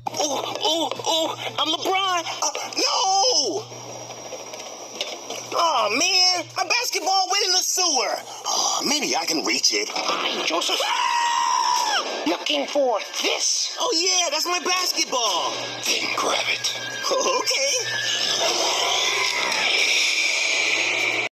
Oh, I'm LeBron. No! Oh, man, my basketball went in the sewer. Oh, maybe I can reach it. Hi, Joseph. Looking for this? Oh, yeah, that's my basketball. Then grab